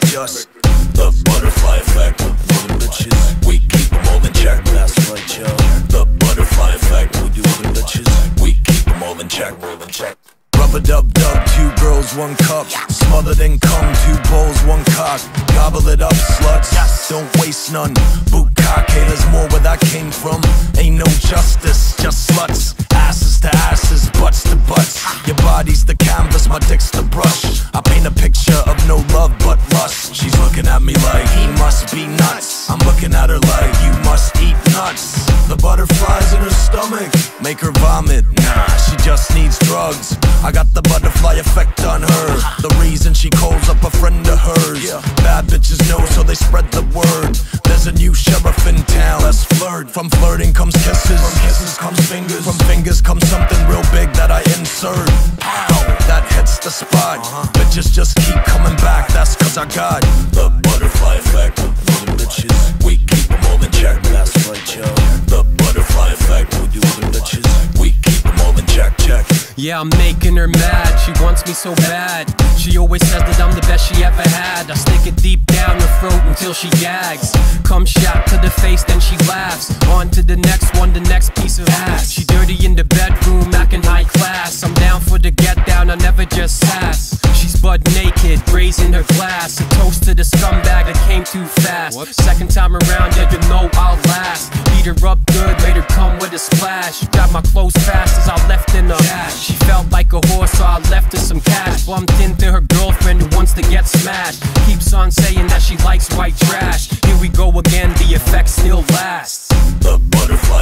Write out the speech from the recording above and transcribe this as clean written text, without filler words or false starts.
just the butterfly effect. Little bitches, we keep them all in check. That's right, yo. The butterfly effect. We do little bitches, we keep them all in check. Rub-a-dub-dub, 2 girls, 1 cup. Smothered in cum, 2 bowls, 1 cock. Gobble it up, sluts, don't waste none. Boot cock, haters more where that came from. Ain't no justice, just sluts. Asses to asses, butts to butts. Your body's the canvas, my dick's the brush. I paint a picture of no love but lust. She's looking at me like, he must be nuts. I'm looking at her like, you must eat nuts. The butterflies in her stomach make her vomit. Nah, she just needs drugs. I got the butterfly effect on her. The reason she calls up a friend of hers. Bad bitches know, so they spread the word. There's a new sheriff in town, let's flirt. From flirting comes kisses, from kisses comes fingers, from fingers comes something real big that I insert. Pow, that hits the spot. Bitches just keep coming back, that's cause I got the butterfly effect. Little bitches, we keep them all in check. That's right, yo. The butterfly effect. We do little bitches, we keep them all in check, check. Yeah, I'm making her mad, she wants me so bad. She always says that I'm the best she ever had. I stick it deep down her throat until she gags. Come shot to the face, then she laughs. On to the next one, the next piece of ass. She dirty in the bedroom, acting high class. I'm down for the get down, I never just sass. She's butt naked, raising her glass. A toast to the scumbag that came too fast. Second time around, yeah, you know I'll last. Beat her up good, made her come with a splash. Got my clothes fast as I left in the dash. She felt like a horse, so I left her some cash. Bumped into her girlfriend who wants to get smashed. Keeps on saying that she likes white trash. Here we go again, the effect still lasts. The butterfly